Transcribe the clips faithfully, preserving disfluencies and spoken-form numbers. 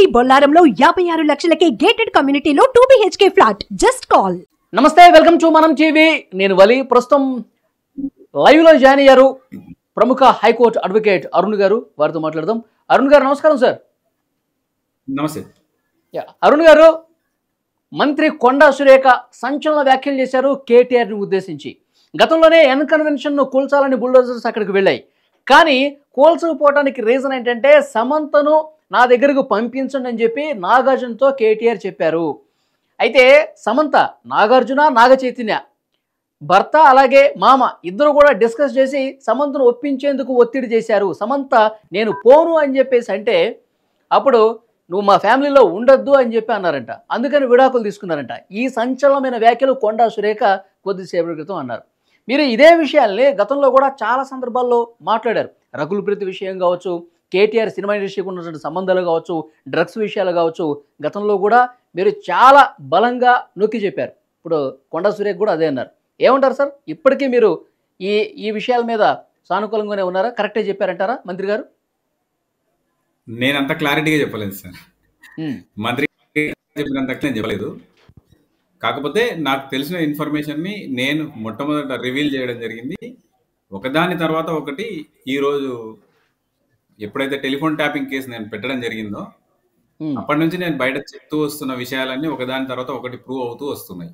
మీ బొల్లారంలో యాభై ఆరు లక్షలకే గేటెడ్ కమ్యూనిటీలో two BHK flat. Just call. నమస్తే, వెల్కమ్ టు మనం టీవీ. నేను వలి. ప్రస్తుతం లైవ్ లో జాయిన్ అయ్యారు ప్రముఖ హైకోర్టు అడ్వకేట్ అరుణ్ గారు. వారితో మాట్లాడదాం. అరుణ్ గారు నమస్కారం సార్. నమస్తే. అరుణ్ గారు, మంత్రి కొండా సురేఖ సంచలన వ్యాఖ్యలు చేశారు కేటీఆర్ని ఉద్దేశించి. గతంలోనే ఎన్ కన్వెన్షన్ను కూల్చాలని బుల్డోజర్స్ అక్కడికి వెళ్ళాయి. కానీ కూల్చకపోవడానికి రీజన్ ఏంటంటే సమంతను నా దగ్గరకు పంపించండి అని చెప్పి నాగార్జునతో కేటీఆర్ చెప్పారు. అయితే సమంత, నాగార్జున, నాగ చైతన్య భర్త అలాగే మామ ఇద్దరు కూడా డిస్కస్ చేసి సమంతను ఒప్పించేందుకు ఒత్తిడి చేశారు. సమంత నేను పోను అని చెప్పేసి అంటే అప్పుడు నువ్వు మా ఫ్యామిలీలో ఉండొద్దు అని చెప్పి అన్నారంట. అందుకని విడాకులు తీసుకున్నారంట. ఈ సంచలనమైన వ్యాఖ్యలు కొండా సురేఖ కొద్దిసేపటి క్రితం అన్నారు. మీరు ఇదే విషయాల్ని గతంలో కూడా చాలా సందర్భాల్లో మాట్లాడారు. రకుల్ ప్రీత్ విషయం కావచ్చు, కేటీఆర్ సినిమా ఇండస్ట్రీకి ఉన్నటువంటి సంబంధాలు కావచ్చు, డ్రగ్స్ విషయాలు కావచ్చు, గతంలో కూడా మీరు చాలా బలంగా నొక్కి చెప్పారు. ఇప్పుడు కొండా సురేఖ కూడా అదే అన్నారు. ఏమంటారు సార్? ఇప్పటికీ మీరు ఈ ఈ విషయాల మీద సానుకూలంగానే ఉన్నారా? కరెక్టే చెప్పారంటారా మంత్రి గారు? నేనంత క్లారిటీగా చెప్పలేదు సార్. మంత్రి చెప్పినంత నేను చెప్పలేదు. కాకపోతే నాకు తెలిసిన ఇన్ఫర్మేషన్ని నేను మొట్టమొదట రివీల్ చేయడం జరిగింది. ఒకదాని తర్వాత ఒకటి ఈరోజు ఎప్పుడైతే టెలిఫోన్ ట్యాపింగ్ కేసు నేను పెట్టడం జరిగిందో అప్పటి నుంచి నేను బయట చెప్తూ వస్తున్న విషయాలన్నీ ఒకదాని తర్వాత ఒకటి ప్రూవ్ అవుతూ వస్తున్నాయి.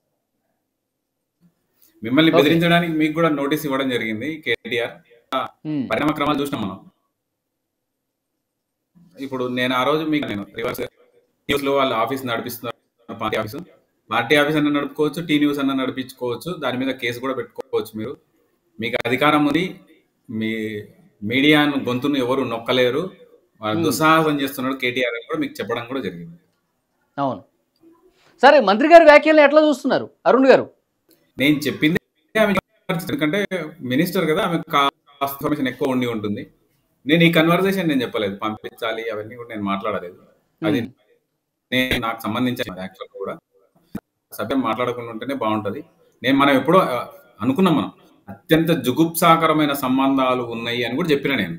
మిమ్మల్ని బెదిరించడానికి మీకు కూడా నోటీస్ ఇవ్వడం జరిగింది కేటీఆర్. పరిణామ క్రమాలు చూసినాం మనం. ఇప్పుడు నేను ఆ రోజు మీకు నేను రివర్స్ న్యూస్ లో వాళ్ళ ఆఫీస్ నడిపిస్తున్నారు. పార్టీ ఆఫీసు పార్టీ ఆఫీస్ అన్న నడుపుకోవచ్చు, టీ న్యూస్ అన్న నడిపించుకోవచ్చు, దాని మీద కేసు కూడా పెట్టుకోవచ్చు. మీరు మీకు అధికారం ఉంది. మీ మీడియాను గొంతును ఎవరు నొక్కలేరు. వాళ్ళు దుస్సాహసం చేస్తున్నాడు కేటీఆర్ అని కూడా మీకు చెప్పడం కూడా జరిగింది. అవును. సరే, మంత్రి గారి వ్యాఖ్యలను ఎట్లా చూస్తున్నారు అరుణ్ గారు? నేను చెప్పింది ఎందుకంటే మినిస్టర్ కదా, ఆమె ఇన్ఫర్మేషన్ ఎక్కువ ఉండి ఉంటుంది. నేను ఈ కన్వర్సేషన్ నేను చెప్పలేదు, పంపించాలి అవన్నీ కూడా నేను మాట్లాడలేదు. అది నేను నాకు సంబంధించిన యాక్చువల్ కూడా సభ్యం మాట్లాడకుండా ఉంటేనే బాగుంటుంది. నేను మనం ఎప్పుడో అనుకున్నాం, మనం అత్యంత జుగుప్సాకరమైన సంబంధాలు ఉన్నాయి అని కూడా చెప్పిన నేను.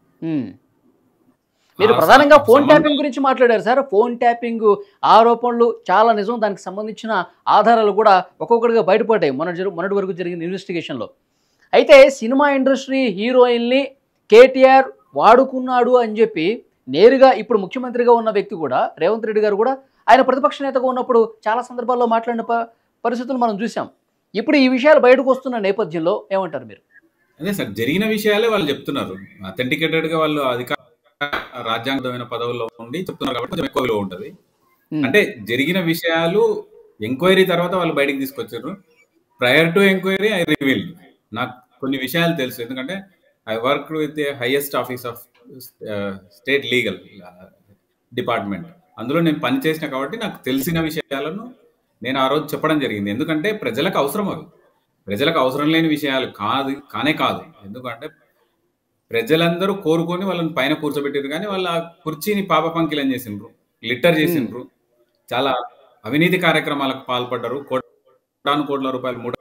మీరు ప్రధానంగా ఫోన్ ట్యాపింగ్ గురించి మాట్లాడారు సార్. ఫోన్ ట్యాపింగ్ ఆరోపణలు చాలా నిజం. దానికి సంబంధించిన ఆధారాలు కూడా ఒక్కొక్కటిగా బయటపడ్డాయి మొన్న మొన్నటి వరకు జరిగిన ఇన్వెస్టిగేషన్లో. అయితే సినిమా ఇండస్ట్రీ హీరోయిన్ని కేటీఆర్ వాడుకున్నాడు అని చెప్పి నేరుగా ఇప్పుడు ముఖ్యమంత్రిగా ఉన్న వ్యక్తి కూడా రేవంత్ రెడ్డి గారు కూడా ఆయన ప్రతిపక్ష నేతగా ఉన్నప్పుడు చాలా సందర్భాల్లో మాట్లాడిన పరిస్థితులు మనం చూసాం. ఇప్పుడు ఈ విషయాలు బయటకు వస్తున్న నేపథ్యంలో ఏమంటారు మీరు? అదే సార్, జరిగిన విషయాలే వాళ్ళు చెప్తున్నారు. అథెంటికేటెడ్ గా వాళ్ళు అధికార రాజ్యాంగమైన పదవుల్లో ఉండి చెప్తున్నారు కాబట్టి కొంచెం ఎక్కువ విలువ ఉంటుంది. అంటే జరిగిన విషయాలు ఎంక్వైరీ తర్వాత వాళ్ళు బయటకు తీసుకొచ్చారు. Prior to enquiry I reveal. నాకు కొన్ని విషయాలు తెలుసు, ఎందుకంటే I work with the highest office of state legal department. అందులో నేను పనిచేసిన కాబట్టి నాకు తెలిసిన విషయాలను నేను ఆ రోజు చెప్పడం జరిగింది. ఎందుకంటే ప్రజలకు అవసరం, అవి ప్రజలకు అవసరం లేని విషయాలు కాదు కానే కాదు. ఎందుకంటే ప్రజలందరూ కోరుకొని వాళ్ళని పైన కూర్చోబెట్టారు, కానీ వాళ్ళ కుర్చీని పాప పంకిలం చేసిండ్రు, లిట్టర్ చేసిండ్రు, చాలా అవినీతి కార్యక్రమాలకు పాల్పడ్డారు. కోటాను కోట్ల రూపాయలు మూట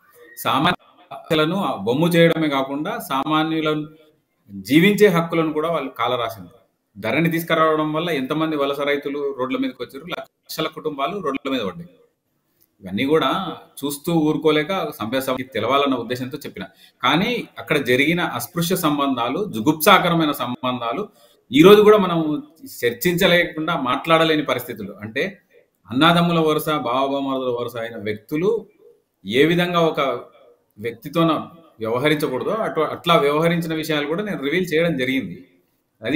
సామాన్యులను బొమ్ము చేయడమే కాకుండా సామాన్యులను జీవించే హక్కులను కూడా వాళ్ళు కాలరాసిండ్రు. ధరని తీసుకురావడం వల్ల ఎంతమంది వలస రైతులు రోడ్ల మీదకి వచ్చారు, లక్షల కుటుంబాలు రోడ్ల మీద పడ్డాయి. ఇవన్నీ కూడా చూస్తూ ఊరుకోలేక సభ్యసభకి తెలవాలన్న ఉద్దేశంతో చెప్పిన. కానీ అక్కడ జరిగిన అస్పృశ్య సంబంధాలు, జుగుప్సాకరమైన సంబంధాలు ఈ రోజు కూడా మనం చర్చించలేకుండా మాట్లాడలేని పరిస్థితులు. అంటే అన్నాదమ్ముల వరుస, బావబామరుల వరుస అయిన వ్యక్తులు ఏ విధంగా ఒక వ్యక్తితో వ్యవహరించకూడదో అటు అట్లా వ్యవహరించిన విషయాలు కూడా నేను రివీల్ చేయడం జరిగింది. అది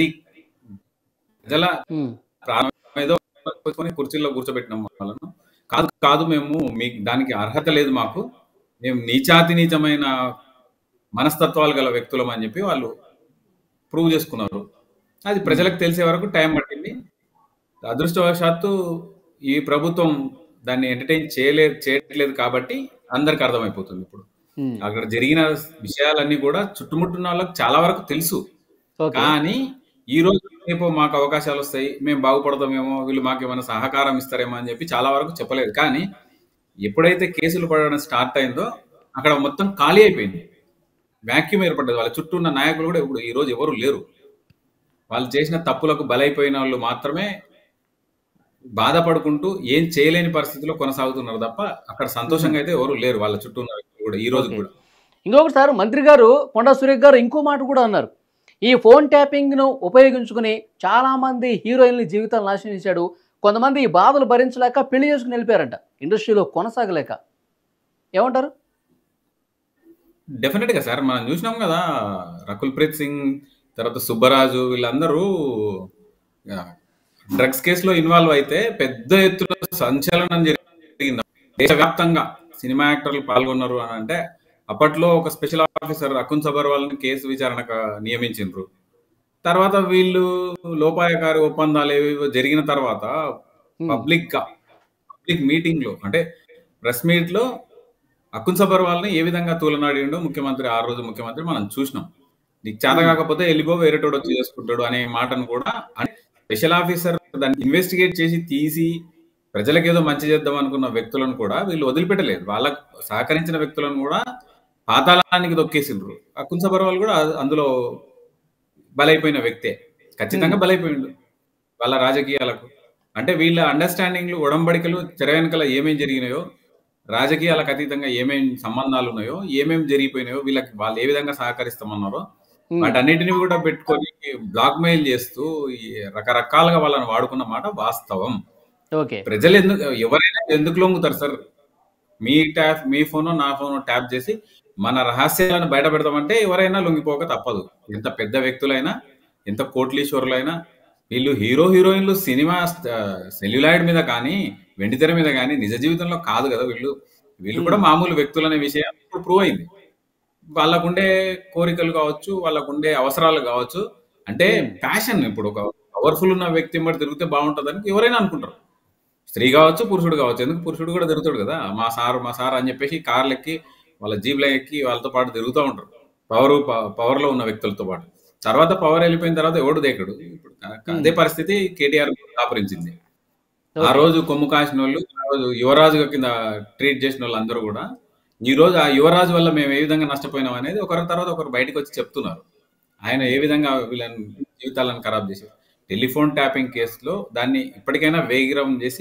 ప్రజల ప్రాణం ఏదో కుర్చీల్లో కూర్చోబెట్టినాం వాళ్ళను. కాదు కాదు మేము మీకు దానికి అర్హత లేదు, మాకు మేము నీచాతి నీచమైన మనస్తత్వాలు గల వ్యక్తులం అని చెప్పి వాళ్ళు ప్రూవ్ చేసుకున్నారు. అది ప్రజలకు తెలిసే వరకు టైం పట్టింది. అదృష్టవశాత్తు ఈ ప్రభుత్వం దాన్ని ఎంటర్టైన్ చేయలేదు చేయట్లేదు కాబట్టి అందరికి అర్థమైపోతుంది. ఇప్పుడు అక్కడ జరిగిన విషయాలన్నీ కూడా చుట్టుముట్టున్న వాళ్ళకి చాలా వరకు తెలుసు. కానీ ఈ రోజు రేపు మాకు అవకాశాలు వస్తాయి, మేము బాగుపడతామేమో, వీళ్ళు మాకు ఏమైనా సహకారం ఇస్తారేమో అని చెప్పి చాలా వరకు చెప్పలేదు. కానీ ఎప్పుడైతే కేసులు పడడం స్టార్ట్ అయిందో అక్కడ మొత్తం ఖాళీ అయిపోయింది, వ్యాక్యూమ్ ఏర్పడ్డది. వాళ్ళ చుట్టూ ఉన్న నాయకులు కూడా ఇప్పుడు ఈ రోజు ఎవరు లేరు. వాళ్ళు చేసిన తప్పులకు బలైపోయిన వాళ్ళు మాత్రమే బాధపడుకుంటూ ఏం చేయలేని పరిస్థితిలో కొనసాగుతున్నారు తప్ప అక్కడ సంతోషంగా అయితే ఎవరు లేరు వాళ్ళ చుట్టూ ఉన్న వ్యక్తులు కూడా ఈ రోజు ఓకే. కూడా. ఇంకొకటి సార్, మంత్రి గారు కొండా సురేఖ గారు ఇంకో మాట కూడా అన్నారు. ఈ ఫోన్ ట్యాపింగ్ను ఉపయోగించుకుని చాలామంది హీరోయిన్ల జీవితాలు నాశనం చేశాడు. కొంతమంది ఈ బాధలు భరించలేక పెళ్లి చేసుకుని వెళ్ళిపోయారంట, ఇండస్ట్రీలో కొనసాగలేక. ఏమంటారు? డెఫినెట్ గా సార్ మనం చూసినాం కదా, రకుల్ ప్రీత్ సింగ్ తర్వాత సుబ్బరాజు వీళ్ళందరూ డ్రగ్స్ కేసులో ఇన్వాల్వ్ అయితే పెద్ద ఎత్తున సంచలనం జరిగింది దేశవ్యాప్తంగా. సినిమా యాక్టర్లు పాల్గొన్నారు అని అంటే అప్పట్లో ఒక స్పెషల్ ఆఫీసర్ అకున్ సబర్వాల్ని కేసు విచారణకు నియమించిండ్రు. తర్వాత వీళ్ళు లోపాయకారి ఒప్పందాలు ఏవేవో జరిగిన తర్వాత పబ్లిక్ గా పబ్లిక్ మీటింగ్ లో అంటే ప్రెస్ మీట్ లో అకున్ సబర్వాల్ని ఏ విధంగా తూలనాడిండో ముఖ్యమంత్రి, ఆ రోజు ముఖ్యమంత్రి మనం చూసినాం. నీకు చేత కాకపోతే వెళ్ళిపో వేరేటోడు వచ్చి చేసుకుంటాడు అనే మాటను కూడా స్పెషల్ ఆఫీసర్ దాన్ని ఇన్వెస్టిగేట్ చేసి తీసి ప్రజలకు ఏదో మంచి చేద్దాం అనుకున్న వ్యక్తులను కూడా వీళ్ళు వదిలిపెట్టలేదు. వాళ్ళకు సహకరించిన వ్యక్తులను కూడా పాతాళానికి దొక్కేసిండ్రు. అకున్ సబర్వాల్ కూడా అందులో బలైపోయిన వ్యక్తే, ఖచ్చితంగా బలైపోయిండు వాళ్ళ రాజకీయాలకు. అంటే వీళ్ళ అండర్స్టాండింగ్లు, ఒడంబడికలు తెర వెనకల ఏమేం జరిగినాయో, రాజకీయాలకు అతీతంగా ఏమేం సంబంధాలు ఉన్నాయో, ఏమేం జరిగిపోయినాయో, వీళ్ళకి వాళ్ళు ఏ విధంగా సహకరిస్తామన్నారో వాటన్నిటిని కూడా పెట్టుకొని బ్లాక్ మెయిల్ చేస్తూ రకరకాలుగా వాళ్ళని వాడుకున్న మాట వాస్తవం. ప్రజలు ఎందుకు, ఎవరైనా ఎందుకు లొంగుతారు సార్? మీ ట్యాప్, మీ ఫోను నా ఫోను ట్యాప్ చేసి మన రహస్యాలను బయట పెడతామంటే ఎవరైనా లొంగిపోక తప్పదు. ఎంత పెద్ద వ్యక్తులైనా, ఎంత కోట్లీశ్వరులైనా. వీళ్ళు హీరో హీరోయిన్లు సినిమా సెల్యులాయిడ్ మీద కానీ వెండితెర మీద కానీ నిజ జీవితంలో కాదు కదా వీళ్ళు. వీళ్ళు కూడా మామూలు వ్యక్తులు అనే విషయం ఇప్పుడు ప్రూవ్ అయింది. వాళ్ళకుండే కోరికలు కావచ్చు, వాళ్ళకుండే అవసరాలు కావచ్చు, అంటే ప్యాషన్. ఇప్పుడు ఒక పవర్ఫుల్ ఉన్న వ్యక్తి మరి తిరిగితే బాగుంటుందని ఎవరైనా అనుకుంటారు. స్త్రీ కావచ్చు, పురుషుడు కావచ్చు. ఎందుకు పురుషుడు కూడా తిరుగుతాడు కదా, మా సార్ మా సార్ అని చెప్పేసి కార్లు ఎక్కి వాళ్ళ జీబ్లో ఎక్కి వాళ్ళతో పాటు తిరుగుతూ ఉంటారు, పవర్ పవర్లో ఉన్న వ్యక్తులతో పాటు. తర్వాత పవర్ వెళ్ళిపోయిన తర్వాత ఎవడు దేకడు. ఇప్పుడు అదే పరిస్థితి కేటీఆర్ దాపరించింది. ఆ రోజు కొమ్ము కాసిన వాళ్ళు, ఆ రోజు యువరాజు కింద ట్రీట్ చేసిన వాళ్ళు అందరూ కూడా ఈ రోజు ఆ యువరాజు వల్ల మేము ఏ విధంగా నష్టపోయినాం అనేది ఒకరి తర్వాత ఒకరు బయటకు వచ్చి చెప్తున్నారు. ఆయన ఏ విధంగా వీళ్ళని జీవితాలను ఖరాబ్ చేశారు. టెలిఫోన్ ట్యాపింగ్ కేసులో దాన్ని ఇప్పటికైనా వేగిరం చేసి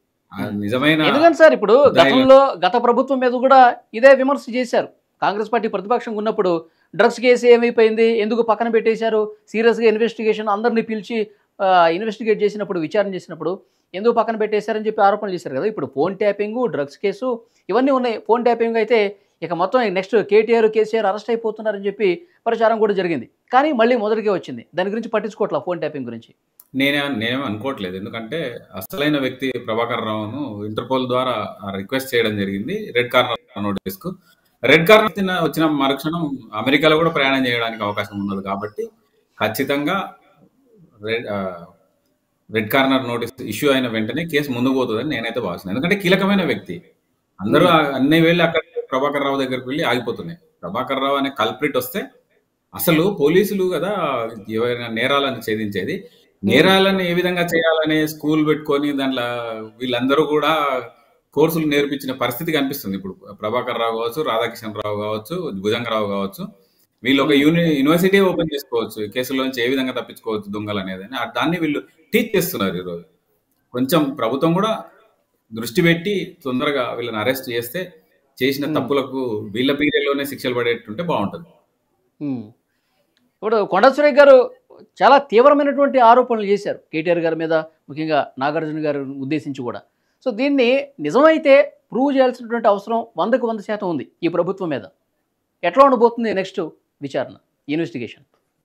నిజమైన, ఎందుకంటే సార్ ఇప్పుడు గతంలో గత ప్రభుత్వం మీద కూడా ఇదే విమర్శ చేశారు. కాంగ్రెస్ పార్టీ ప్రతిపక్షంగా ఉన్నప్పుడు డ్రగ్స్ కేసు ఏమైపోయింది, ఎందుకు పక్కన పెట్టేశారు, సీరియస్గా ఇన్వెస్టిగేషన్ అందరినీ పిలిచి ఇన్వెస్టిగేట్ చేసినప్పుడు, విచారణ చేసినప్పుడు ఎందుకు పక్కన పెట్టేశారని చెప్పి ఆరోపణలు చేశారు కదా. ఇప్పుడు ఫోన్ ట్యాపింగ్, డ్రగ్స్ కేసు ఇవన్నీ ఉన్నాయి. ఫోన్ ట్యాపింగ్ అయితే ఇక మొత్తం నెక్స్ట్ కేటీఆర్, కేసీఆర్ అరెస్ట్ అయిపోతున్నారని చెప్పి ప్రచారం కూడా జరిగింది. కానీ మళ్ళీ మొదటికే వచ్చింది. దాని గురించి పట్టించుకోవట్లా ఫోన్ ట్యాపింగ్ గురించి. నేనే నేనేం అనుకోవట్లేదు. ఎందుకంటే అసలైన వ్యక్తి ప్రభాకర్ రావును ఇంటర్పోల్ ద్వారా రిక్వెస్ట్ చేయడం జరిగింది రెడ్ కార్నర్ నోటీస్కు. రెడ్ కార్నర్ వచ్చిన మరుక్షణం అమెరికాలో కూడా ప్రయాణం చేయడానికి అవకాశం ఉన్నది కాబట్టి ఖచ్చితంగా red red corner notice issue అయిన వెంటనే కేసు ముందుకు పోతుందని నేనైతే భావిస్తున్నాను. ఎందుకంటే కీలకమైన వ్యక్తి. అందరూ అన్ని వెళ్ళి అక్కడ ప్రభాకర్ రావు దగ్గరికి వెళ్ళి ఆగిపోతున్నాయి. ప్రభాకర్ రావు అనే కల్ప్రిట్ వస్తే అసలు పోలీసులు కదా ఎవరైనా నేరాలను ఛేదించేది, నేరాలను ఏ విధంగా చేయాలనే స్కూల్ పెట్టుకొని దాంట్లో వీళ్ళందరూ కూడా కోర్సులు నేర్పించిన పరిస్థితి కనిపిస్తుంది. ఇప్పుడు ప్రభాకర్ రావు కావచ్చు, రాధాకిషన్ రావు కావచ్చు, భుజంగరావు కావచ్చు, వీళ్ళు ఒక యూని యూనివర్సిటీ ఓపెన్ చేసుకోవచ్చు, కేసుల నుంచి ఏ విధంగా తప్పించుకోవచ్చు దొంగలు అనేది. దాన్ని వీళ్ళు టీచ్ చేస్తున్నారు ఈరోజు. కొంచెం ప్రభుత్వం కూడా దృష్టి పెట్టి తొందరగా వీళ్ళని అరెస్ట్ చేస్తే చేసిన తప్పులకు వీళ్ళ పీరియడ్లోనే శిక్షలు పడేటుంటే బాగుంటుంది. ఇప్పుడు కొండా సురేఖ గారు చాలా తీవ్రమైనటువంటి ఆరోపణలు చేశారు కేటీఆర్ గారి మీద, ముఖ్యంగా నాగార్జున గారు ఉద్దేశించి కూడా. సో దీన్ని నిజమైతే ప్రూవ్ చేయాల్సినటువంటి అవసరం వందకు వంద శాతం ఉంది ఈ ప్రభుత్వం మీద. ఎట్లా ఉండబోతుంది నెక్స్ట్ విచారణ, ఇన్వెస్టిగేషన్?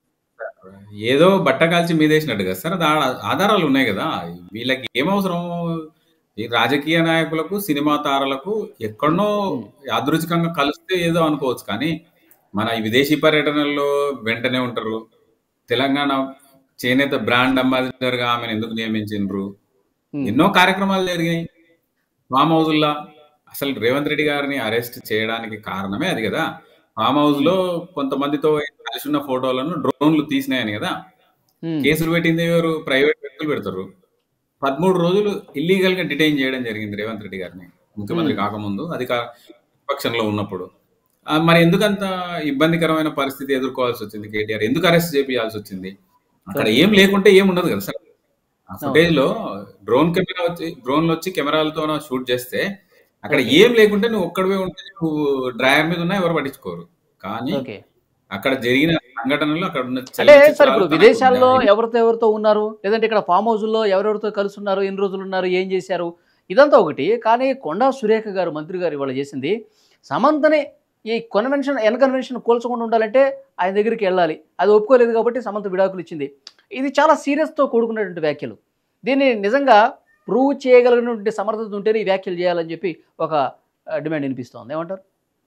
ఏదో బట్ట కాల్చి మీదేసినట్టు కదా సార్, ఆధారాలు ఉన్నాయి కదా. వీళ్ళకి ఏమవసరం? ఈ రాజకీయ నాయకులకు, సినిమా తారలకు ఎక్కడనో యాదృచ్ఛికంగా కలిస్తే ఏదో అనుకోవచ్చు, కానీ మన విదేశీ పర్యటనల్లో వెంటనే ఉంటారు. తెలంగాణ చేనేత బ్రాండ్ అంబాసిడర్గా ఆమెను ఎందుకు నియమించిండ్రు? ఎన్నో కార్యక్రమాలు జరిగినాయి ఫామ్ హౌజుల్లా. అసలు రేవంత్ రెడ్డి గారిని అరెస్ట్ చేయడానికి కారణమే అది కదా. ఫామ్ హౌస్ లో కొంతమందితో కలిసి ఉన్న ఫోటోలను డ్రోన్లు తీసినాయని కదా కేసులు పెట్టింది. ఎవరు? ప్రైవేట్ వ్యక్తులు పెడతారు. పదమూడు రోజులు ఇల్లీగల్ గా డిటైన్ చేయడం జరిగింది రేవంత్ రెడ్డి గారిని, ముఖ్యమంత్రి కాకముందు, అధికార పక్షంలో ఉన్నప్పుడు. మరి ఎందుకంత ఇబ్బందికరమైన పరిస్థితి ఎదుర్కోవాల్సి వచ్చింది కేటీఆర్? ఎందుకు అరెస్ట్ చేయాల్సి వచ్చింది? అక్కడ ఏం లేకుంటే ఏం ఉండదు కదా సార్. ఆ ఫుటేజ్ లో డ్రోన్ కెమెరా వచ్చి డ్రోన్ వచ్చి కెమెరాలతో షూట్ చేస్తే అక్కడ ఏం లేకుంటే నువ్వు ఒక్కడివే ఉంటే నువ్వు డ్రైవర్ మీద ఉన్నా ఎవరు పట్టించుకోరు. కానీ ఓకే అక్కడ జరిగిన సంఘటనలు అక్కడ ఉన్న అంటే సార్ చలనచిత్రాలు ఇప్పుడు తనకు విదేశాల్లో ఉన్నాయి. ఎవరితో ఎవరితో ఉన్నారు, లేదంటే ఇక్కడ ఫామ్ హౌస్లో ఎవరెవరితో కలిసి ఉన్నారు, ఎన్ని రోజులు ఉన్నారు, ఏం చేశారు, ఇదంతా ఒకటి. కానీ కొండా సురేఖ గారు మంత్రి గారు ఇవాళ చేసింది సమంతని ఈ కన్వెన్షన్ ఎన్ కన్వెన్షన్ కూల్చకుండా ఉండాలంటే ఆయన దగ్గరికి వెళ్ళాలి. అది ఒప్పుకోలేదు కాబట్టి సమంత విడాకులు ఇచ్చింది. ఇది చాలా సీరియస్తో కూడుకున్నటువంటి వ్యాఖ్యలు. దీన్ని నిజంగా ప్రూవ్ చేయగలిగినటువంటి సమర్థత ఉంటేనే ఈ వ్యాఖ్యలు చేయాలని చెప్పి ఒక డిమాండ్ వినిపిస్తోంది. ఏమంటారు?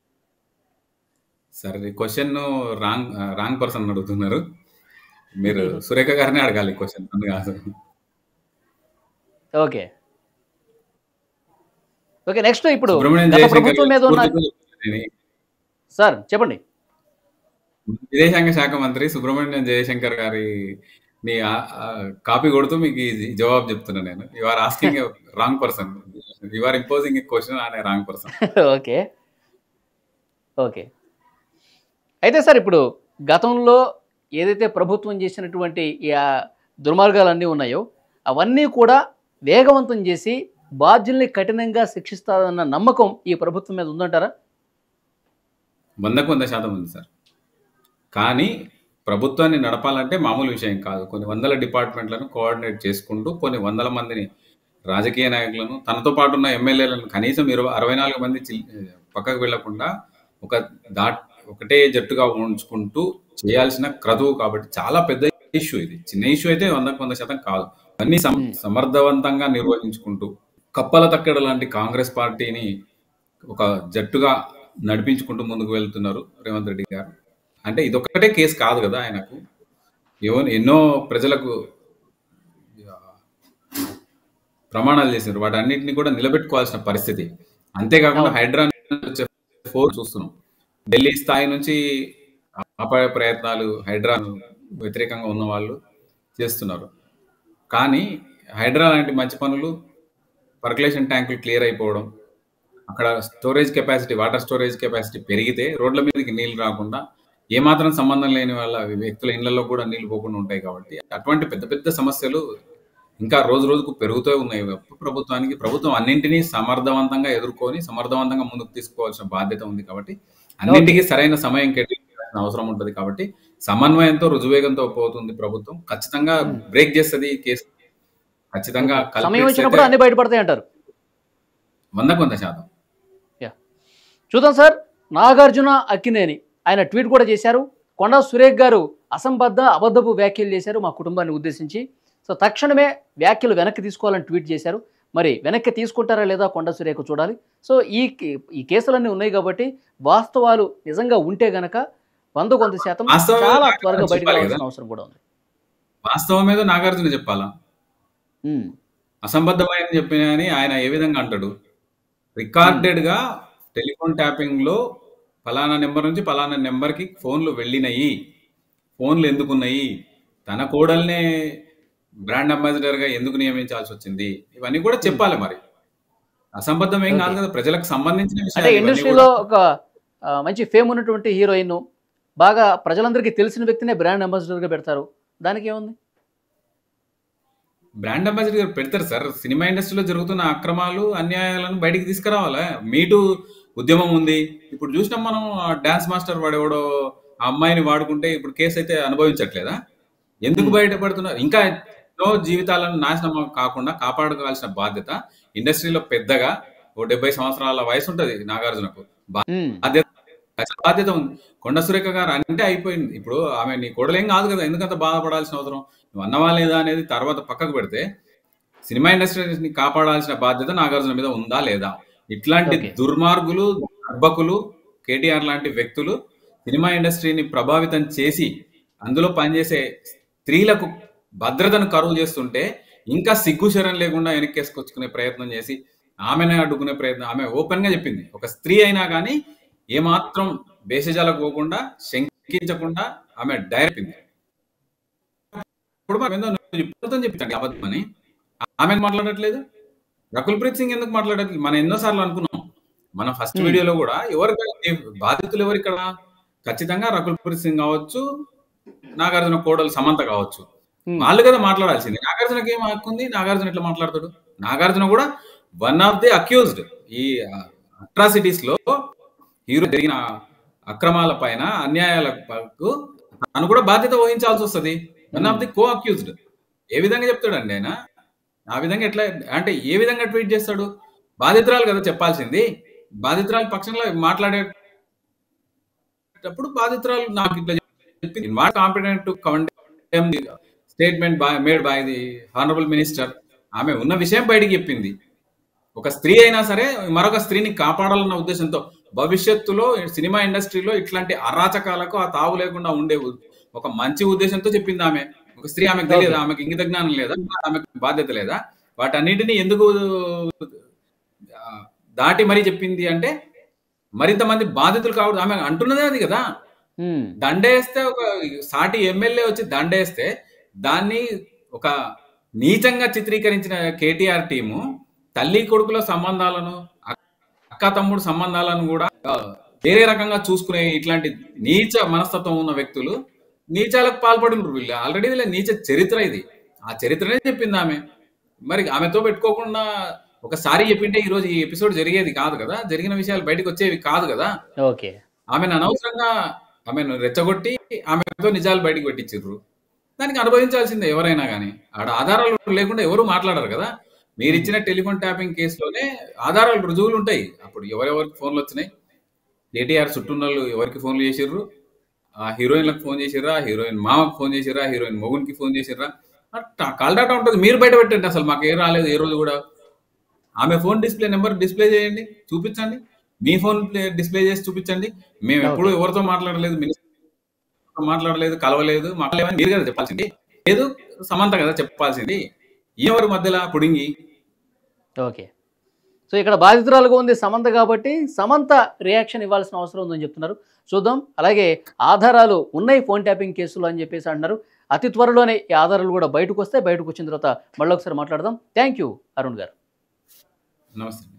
సరే, క్వశ్చన్ రాంగ్ రాంగ్ పర్సన్ అడుగుతున్నారు. మీరు సురేఖ గారినే అడగాలి క్వశ్చన్, నన్ను కాదు. ఓకే ఓకే నెక్స్ట్ ఇప్పుడు సుబ్రహ్మణ్యం గత జయశంకర్ ప్రభుత్వం మీద ఉన్న పూర్తిగా చెప్తున్నాను. సార్ చెప్పండి. విదేశాంగ శాఖ మంత్రి సుబ్రహ్మణ్యం జయశంకర్ గారి నీ కాపీ కొడుతూ మీకు ఈ జవాబు చెప్తున్నా నేను. You are asking wrong person, you are imposing question అనే రాంగ్ పర్సన్. ఓకే ఓకే అయితే సార్ ఇప్పుడు గతంలో ఏదైతే ప్రభుత్వం చేసినటువంటి ఈ ఆ దుర్మార్గాలన్నీ ఉన్నాయో అవన్నీ కూడా వేగవంతం చేసి బాధ్యుల్ని కఠినంగా శిక్షిస్తారన్న నమ్మకం ఈ ప్రభుత్వం మీద ఉందంటారా? వందకు వంద శాతం ఉంది సార్. కానీ ప్రభుత్వాన్ని నడపాలంటే మామూలు విషయం కాదు. కొన్ని వందల డిపార్ట్మెంట్లను కోఆర్డినేట్ చేసుకుంటూ కొన్ని వందల మందిని రాజకీయ నాయకులను తనతో పాటు ఉన్న ఎమ్మెల్యేలను కనీసం ఇరవై అరవై నాలుగు మంది పక్కకు వెళ్లకుండా ఒక దాట్ ఒకటే జట్టుగా ఉంచుకుంటూ చేయాల్సిన క్రతువు. కాబట్టి చాలా పెద్ద ఇష్యూ ఇది. చిన్న ఇష్యూ అయితే వందకు వంద శాతం కాదు. అన్ని సమర్థవంతంగా నిర్వహించుకుంటూ కప్పల తక్కడ లాంటి కాంగ్రెస్ పార్టీని ఒక జట్టుగా నడిపించుకుంటూ ముందుకు వెళ్తున్నారు రేవంత్ రెడ్డి గారు. అంటే ఇదొక్కటే కేసు కాదు కదా ఆయనకు, ఎన్నో ప్రజలకు ప్రమాణాలు చేశారు. వాటి అన్నింటినీ కూడా నిలబెట్టుకోవాల్సిన పరిస్థితి. అంతేకాకుండా హైడ్రా ఫోర్ చూస్తున్నాం. ఢిల్లీ స్థాయి నుంచి ఆపే ప్రయత్నాలు హైడ్రా వ్యతిరేకంగా ఉన్న వాళ్ళు చేస్తున్నారు. కానీ హైడ్రా లాంటి మంచి పనులు, పర్కులేషన్ ట్యాంకులు క్లియర్ అయిపోవడం, అక్కడ storage capacity, water storage capacity పెరిగితే రోడ్ల మీదకి నీళ్లు రాకుండా ఏమాత్రం సంబంధం లేని వాళ్ళ వ్యక్తుల ఇళ్లలో కూడా నీళ్లు పోకుండా ఉంటాయి. కాబట్టి అటువంటి పెద్ద పెద్ద సమస్యలు ఇంకా రోజు రోజుకు పెరుగుతూ ఉన్నాయి ప్రభుత్వానికి. ప్రభుత్వం అన్నింటినీ సమర్థవంతంగా ఎదుర్కొని సమర్థవంతంగా ముందుకు తీసుకోవాల్సిన బాధ్యత ఉంది. కాబట్టి అన్నింటికీ సరైన సమయం కేటాయించాల్సిన అవసరం ఉంటుంది. కాబట్టి సమన్వయంతో రుజువేగంతో పోతుంది ప్రభుత్వం. ఖచ్చితంగా బ్రేక్ చేస్తుంది కేసు. ఖచ్చితంగా సమయం వచ్చినప్పుడు అన్ని బయటపడతాయి అంటారు. వందకు వంద శాతం. చూద్దాం సార్. నాగార్జున అక్కినేని ఆయన ట్వీట్ కూడా చేశారు. కొండా సురేఖ గారు అసంబద్ధ అబద్ధపు వ్యాఖ్యలు చేశారు మా కుటుంబాన్ని ఉద్దేశించి. సో తక్షణమే వ్యాఖ్యలు వెనక్కి తీసుకోవాలని ట్వీట్ చేశారు. మరి వెనక్కి తీసుకుంటారా లేదా కొండా సురేఖ చూడాలి. సో ఈ ఈ కేసులన్నీ ఉన్నాయి కాబట్టి వాస్తవాలు నిజంగా ఉంటే గనక వంద కొంత శాతం చాలా త్వరగా బయటకు రావాల్సిన అవసరం కూడా ఉంది. వాస్తవం మీద నాగార్జున చెప్పాలా? అసంబద్ధమైన చెప్పిన అని ఆయన ఏ విధంగా అంటాడు? రికార్డెడ్ గా టెలిఫోన్ ట్యాపింగ్ లో ఫలానా నెంబర్ నుంచి ఫలానా నెంబర్కి ఫోన్లు వెళ్ళినాయి, ఫోన్లు ఎందుకున్నాయి, తన కోడల్నే బ్రాండ్ అంబాసిడర్ గా ఎందుకు నియమించాల్సి వచ్చింది, ఇవన్నీ కూడా చెప్పాలి. మరి అసంబద్ధం ఏం కాదు కదా, ప్రజలకు సంబంధించిన అంటే ఇండస్ట్రీలో ఒక మంచి ఫేమ్ ఉన్నటువంటి హీరోయిన్, బాగా ప్రజలందరికీ తెలిసిన వ్యక్తినే బ్రాండ్ అంబాసిడర్ గా పెడతారు. దానికి ఏముంది? బ్రాండ్ అంబాసిడర్ పెడతారు సార్. సినిమా ఇండస్ట్రీలో జరుగుతున్న అక్రమాలు, అన్యాయాలను బయటికి తీసుకురావాలా? మీటూ ఉద్యమం ఉంది. ఇప్పుడు చూసినాం మనం, డాన్స్ మాస్టర్ వాడెవడో ఆ అమ్మాయిని వాడుకుంటే ఇప్పుడు కేసు అయితే అనుభవించట్లేదా? ఎందుకు బయటపడుతున్నారు? ఇంకా ఎన్నో జీవితాలను నాశనం కాకుండా కాపాడుకోవాల్సిన బాధ్యత ఇండస్ట్రీలో పెద్దగా ఓ డెబ్బై సంవత్సరాల వయసు ఉంటుంది నాగార్జునకు, బాధ్యత బాధ్యత ఉంది. కొండా సురేఖ గారు అంటే అయిపోయింది. ఇప్పుడు ఆమె నీ కోడలేం కాదు కదా, ఎందుకంత బాధపడాల్సిన అవసరం? నువ్వు అన్నవా లేదా అనేది తర్వాత పక్కకు పెడితే, సినిమా ఇండస్ట్రీని కాపాడాల్సిన బాధ్యత నాగార్జున మీద ఉందా లేదా? ఇట్లాంటి దుర్మార్గులు, దర్భకులు, కేటీఆర్ లాంటి వ్యక్తులు సినిమా ఇండస్ట్రీని ప్రభావితం చేసి అందులో పనిచేసే స్త్రీలకు భద్రతను కరువు చేస్తుంటే ఇంకా సిగ్గుశరం లేకుండా వెనక్కేసుకొచ్చుకునే ప్రయత్నం చేసి ఆమెనే అడ్డుకునే ప్రయత్నం. ఆమె ఓపెన్ గా చెప్పింది, ఒక స్త్రీ అయినా కానీ ఏమాత్రం భేషజాలకు పోకుండా, శంకించకుండా ఆమె డైరెక్ట్ ఇప్పుడు మనం చెప్తాను అబద్ధం అని ఆమె మాట్లాడట్లేదు. రకుల్ ప్రీత్ సింగ్ ఎందుకు మాట్లాడట్లేదు? మనం ఎన్నోసార్లు అనుకున్నాం, మన ఫస్ట్ వీడియోలో కూడా, ఎవరు బాధితులు ఎవరు ఇక్కడ? ఖచ్చితంగా రకుల్ ప్రీత్ సింగ్ కావచ్చు, నాగార్జున కోడలు సమంత కావచ్చు. వాళ్ళు కదా మాట్లాడాల్సింది. నాగార్జునకి ఏం హక్కు ఉంది? నాగార్జున ఎట్లా మాట్లాడతాడు? నాగార్జున కూడా వన్ ఆఫ్ ది అక్యూజ్డ్. ఈ అట్రాసిటీస్ లో హీరో జరిగిన అక్రమాల పైన అన్యాయాలకు తను కూడా బాధ్యత వహించాల్సి వస్తుంది. One of the co accused. ఏ విధంగా చెప్తాడండి ఆయన? ఆ విధంగా ఎట్లా అంటే ఏ విధంగా ట్వీట్ చేస్తాడు? బాధితురాలు కదా చెప్పాల్సింది. బాధితురాలు పక్షంలో మాట్లాడేటప్పుడు బాధితురాలు నాకు ఇట్లా చెప్పింది, not competent to condemn the statement made by the honourable minister. ఆమె ఉన్న విషయం బయటికి చెప్పింది. ఒక స్త్రీ అయినా సరే మరొక స్త్రీని కాపాడాలన్న ఉద్దేశంతో భవిష్యత్తులో సినిమా ఇండస్ట్రీలో ఇట్లాంటి అరాచకాలకు ఆ తావు లేకుండా ఉండే ఒక మంచి ఉద్దేశంతో చెప్పింది ఆమె. ఒక స్త్రీ ఆమెకు తెలియదా? ఆమెకు ఇంగిత జ్ఞానం లేదా? ఆమెకు బాధ్యత లేదా? వాటన్నిటిని ఎందుకు దాటి మరీ చెప్పింది అంటే మరింత మంది బాధితులు కావడం. ఆమె అంటున్నదే అది కదా. దండేస్తే ఒక సాటి ఎమ్మెల్యే వచ్చి దండేస్తే దాన్ని ఒక నీచంగా చిత్రీకరించిన కేటీఆర్ టీము తల్లి కొడుకుల సంబంధాలను, అక్క తమ్ముడు సంబంధాలను కూడా వేరే రకంగా చూసుకునే ఇట్లాంటి నీచ మనస్తత్వం ఉన్న వ్యక్తులు నీచాలకు పాల్పడినరు. వీళ్ళు ఆల్రెడీ వీళ్ళ నీచ చరిత్ర ఇది. ఆ చరిత్రనే చెప్పింది ఆమె. మరి ఆమెతో పెట్టుకోకుండా ఒకసారి చెప్పింటే ఈ రోజు ఈ ఎపిసోడ్ జరిగేది కాదు కదా, జరిగిన విషయాలు బయటకు వచ్చేవి కాదు కదా. ఓకే, ఆమెను అనవసరంగా ఆమెను రెచ్చగొట్టి ఆమెతో నిజాలు బయటకు పెట్టించారు. దానికి అనుభవించాల్సిందే ఎవరైనా కానీ. ఆడ ఆధారాలు లేకుండా ఎవరు మాట్లాడరు కదా. మీరు ఇచ్చిన టెలిఫోన్ ట్యాపింగ్ కేసులోనే ఆధారాలు రుజువులు ఉంటాయి. అప్పుడు ఎవరెవరికి ఫోన్లు వచ్చినాయి, కేటీఆర్ చుట్టూన్నోళ్ళు ఎవరికి ఫోన్లు చేసిర్రు, ఆ హీరోయిన్లకు ఫోన్ చేసిర్రా, హీరోయిన్ మామకు ఫోన్ చేసిర్రా, హీరోయిన్ మొగునికి ఫోన్ చేసిర్రా, కాల్ డేటా ఉంటుంది. మీరు బయట పెట్టండి. అసలు మాకు ఏ రాలేదు ఏ రోజు కూడా. ఆమె ఫోన్ డిస్ప్లే నెంబర్ డిస్ప్లే చేయండి, చూపించండి. మీ ఫోన్ డిస్ప్లే చేసి చూపించండి. మేము ఎప్పుడు ఎవరితో మాట్లాడలేదు, మినిస్టర్ మాట్లాడలేదు, కలవలేదు, మాట్లాడలేమని మీరు కదా చెప్పాల్సింది. లేదు సమంత కదా చెప్పాల్సింది. ఎవరి మధ్యలో పుడింగి. ఓకే, సో ఇక్కడ బాధితురాలుగా ఉంది సమంత కాబట్టి సమంత రియాక్షన్ ఇవ్వాల్సిన అవసరం ఉందని చెప్తున్నారు. చూద్దాం. అలాగే ఆధారాలు ఉన్నాయి ఫోన్ ట్యాపింగ్ కేసులు అని చెప్పేసి అంటున్నారు. అతి త్వరలోనే ఈ ఆధారాలు కూడా బయటకు వస్తే బయటకు వచ్చిన తర్వాత మళ్ళీ ఒకసారి మాట్లాడదాం. థ్యాంక్ యూ అరుణ్ గారు. నమస్తే.